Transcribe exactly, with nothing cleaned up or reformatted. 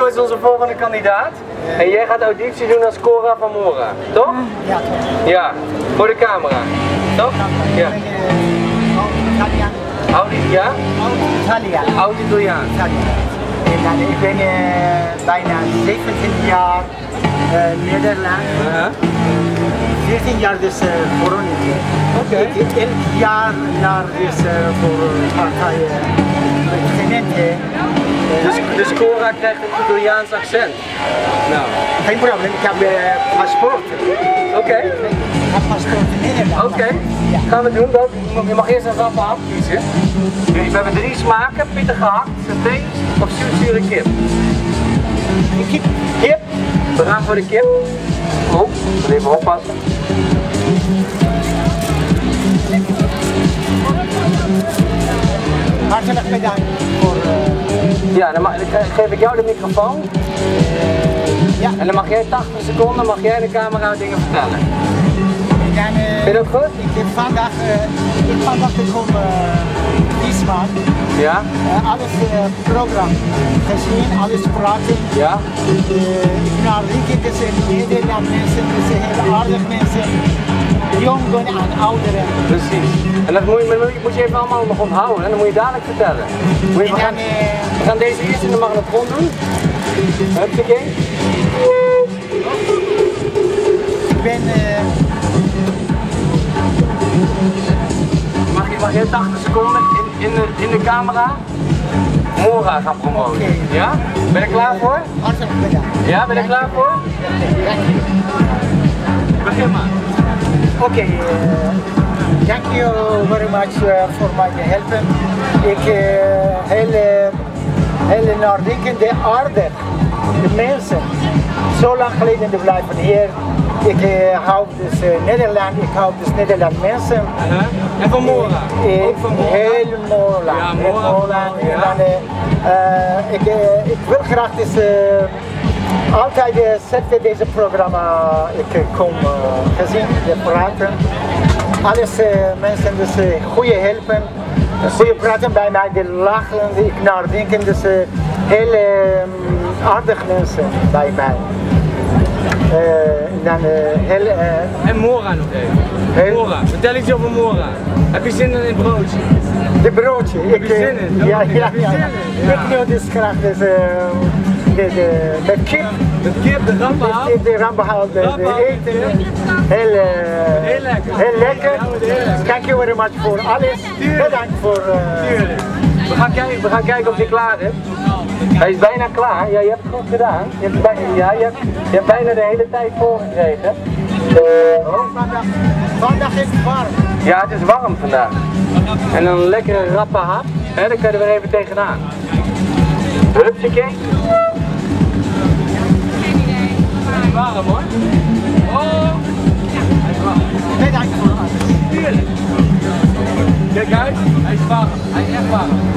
Guido is onze volgende kandidaat. En jij gaat auditie doen als Cora van Mora, toch? Ja, toch. Ja, voor de camera. Toch? Ja. Oud-Italiaan. Audi, ja? Oud-Italiaan. Oud-Italiaan. En dan, ik ben uh, bijna zeventien jaar uh, Nederland. Uh-huh. veertien jaar dus uh, Veronica. Oké. Ik elk jaar naar dus uh, voor partijen studenten. Dus, dus Cora krijgt een Italiaans accent. Nou. Geen probleem, ik heb uh, paspoort. Oké. Okay. Ik heb paspoort in Nederland. Oké, okay. Ja. Gaan we doen. Je mag eerst een rappe hap kiezen. We hebben drie smaken: pittig gehakt, saté of zuurzure kip. Kip. Kip. We gaan voor de kip. Oh, even oppassen. Hartelijk bedankt voor... Uh... Ja, dan, mag, dan geef ik jou de microfoon. Uh, ja. En dan mag jij tachtig seconden, mag jij de camera dingen vertellen. Dan, uh, Vind je dat goed? Ik heb vandaag, uh, ik vandaag gekomen uh, Isman. Ja? Uh, alles uh, programma gezien, alles praten. Ja? Uh, ik naar Rieke, dus in Nederland mensen, dus heel aardig mensen. Jongen en ouderen. Precies. En dat moet je, moet je even allemaal nog onthouden en dan moet je dadelijk vertellen. Moet je, we, gaan, we gaan deze eerst in de magnetron doen. Hupsakee. Ik ben... Uh... Mag je, mag je tachtig seconden in, in, de, in de camera Mora gaan promoten? Okay. Ja? Ben je er klaar voor? Hartelijk bedankt. Ja, ben je er klaar voor? Begin maar. Oké, okay, uh, thank you very much uh, for my help. Ik uh, hele, hele nadenkende aardig, de mensen, zo lang geleden te blijven hier. Ik uh, hou dus uh, Nederland, ik hou dus Nederland mensen. Uh -huh. En van Mora? Uh, Ook van Mora? Heel Mora. Ja, Mora. Heel Mora. Ja. Dan, uh, uh, ik, uh, ik wil graag dus, uh, altijd uh, zetten deze programma, ik uh, kom uh, gezien, we praten. Alles uh, mensen dus uh, goede helpen, goede praten bij mij, die lachen, ik nadenken, dus uh, heel uh, aardig mensen bij mij. Uh, dan, uh, heel, uh, en Mora nog even. Heel... Mora, vertel iets over Mora. Heb je zin in een broodje? De broodje. Heb je zin in? Ja, ja, ja. ja. ja. Ik doe dus graag dus, uh, de, de, met kip. Met kip, de rampenhaal? De, de rampenhaal, de, de eten. Heel, uh, heel lekker. Heel lekker. Thank you very much voor alles. Tuurlijk. Bedankt voor... Uh... Tuurlijk. We gaan, kijken, we gaan kijken of hij klaar is. Hij is bijna klaar. Ja, je hebt het goed gedaan. Je hebt, bijna, ja, je hebt, je hebt bijna de hele tijd voorgekregen. Uh, oh, vandaag, vandaag is het warm. Ja, het is warm vandaag. En een lekkere rappe hap. Hè, dan kan je er weer even tegenaan. Hupsakee. Hij is warm hoor. Oh! Hij is warm. Bedankt voor alles. Tuurlijk. Kijk uit, hij is warm. Hij is echt warm.